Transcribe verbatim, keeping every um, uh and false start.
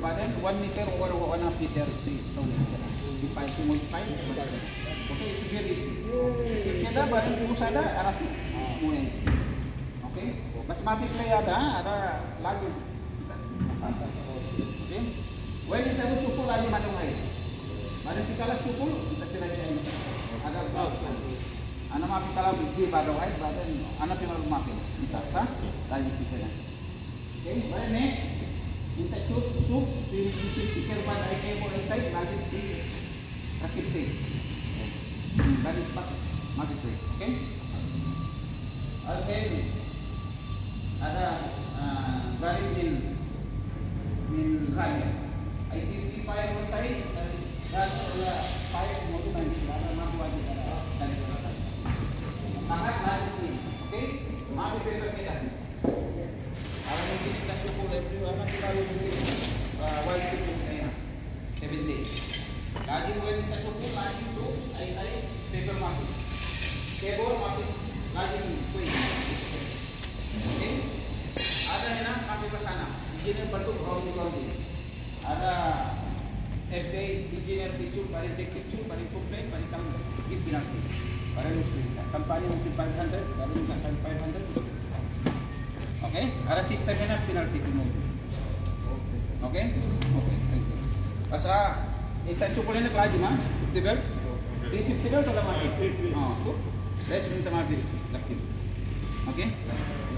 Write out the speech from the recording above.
but then one meter or one half meter so divide to multiply. Okay, it's very easy. Kita barang terus ada arah mulai. Okay, bas mapis lagi ada, ada lagi. Okay, when kita cukup lagi mana lagi? Mana kita lah cukup kita tidak ada. Ada anak mapis kalau di baru lagi, badan anak tinggal mapis. Kita sah lagi kita. Okay, baik ni. Minta cup, cup, pikir pada ikan boleh tarik lagi di rakit teh. Lagi cepat masuk teh, oke? Oke, ada garis mil mil raya. I C T file website dan ada file mau nanti ada mampu aja dari dari tangan lagi ni, oke? Mampu paper kita. Kalau mungkin kita cukup lebih lama kita lebih wajib kita seven days. Lagi when kita cukup lagi tu, ay ay paper masuk, keyboard masuk, lagi ni kui. Okay? Ada ni nak kami ke sana. Engineer bentuk round round ni. Ada F D engineer visual, paling teknik, paling kompleks, paling kamu kita nanti. Paling mungkin. Kampanye mungkin five hundred, paling mungkin five hundred. Okay, ada sistemnya penalti timur. Okay, okay, thank you. Pasal kita sukulnya lagi mah, tibel, di tibel kalau mati. Ah, tu, let's minta mati, lagi. Okay.